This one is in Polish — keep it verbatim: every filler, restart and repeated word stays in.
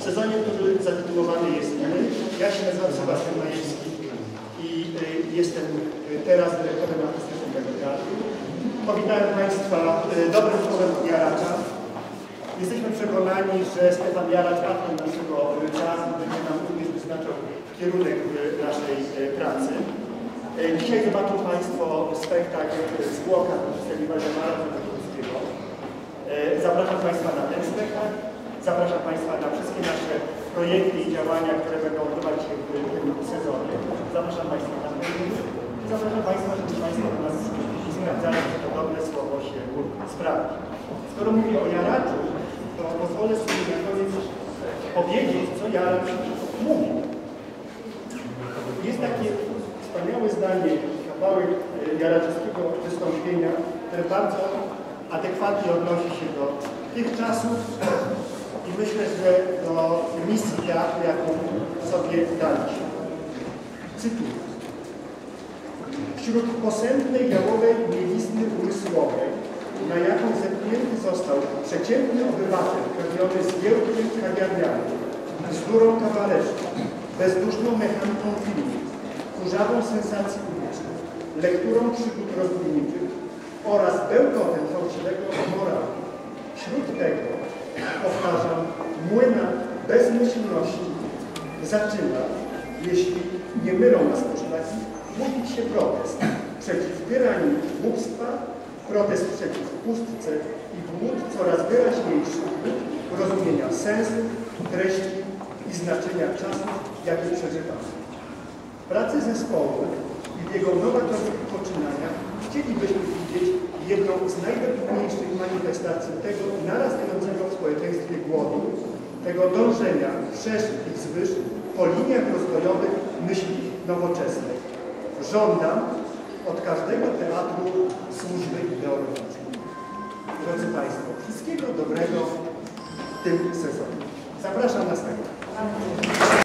sezonie, który zatytułowany jest My. Ja się nazywam Sebastian Majewski i y, jestem teraz dyrektorem artystycznego teatru. Powitałem Państwa y, dobrym słowem od Jaracza. Jesteśmy przekonani, że Stefan Jaracz, patron naszego czasu, będzie nam również wyznaczał kierunek naszej pracy. Dzisiaj zobaczą Państwo spektakl Zwłoka w przedstawieniu Waldemara Rzeczkowskiego. Zapraszam Państwa na ten spektakl. Zapraszam Państwa na wszystkie nasze projekty i działania, które będą odbywać się w tym sezonie. Zapraszam Państwa na ten. Zapraszam Państwa, żeby Państwo do nas sprawdzali, że to dobre słowo się sprawdzi. Skoro mówię o Jaraczu, to pozwolę sobie na koniec powiedzieć, co Jaracz mówi. Jest takie wspaniałe zdanie, kawałek jaraczewskiego wystąpienia, które bardzo adekwatnie odnosi się do tych czasów i myślę, że do misji teatru, jaką sobie daliśmy. Cytuję. Wśród posępnej jałowej mielizny umysłowej, na jaką zepchnięty został przeciętny obywatel, prawiony z wielkim kawiarniami, bzdurą kawalerstwa, bezduszną mechaniką filmu, kurzawą sensacji publicznych, lekturą przygód rozbójniczych oraz bełkotem fałszywego morału. Wśród tego, powtarzam, młyna bezmyślności zaczyna, jeśli nie mylą nas poszlaki, mówić się protest przeciw tyranii głupstwa, protest przeciw pustce i głód coraz wyraźniejszy rozumienia sensu, treści i znaczenia czasów, jakie przeżywamy. W pracy zespołu i w jego nowatorych poczynaniach chcielibyśmy widzieć jedną z najwybitniejszych manifestacji tego narastającego w społeczeństwie głodu, tego dążenia wszerzyć i wzwyż po liniach rozwojowych myśli nowoczesnej. Żądam od każdego teatru służby ideologicznej. Drodzy Państwo, wszystkiego dobrego w tym sezonie. Zapraszam na spektakl.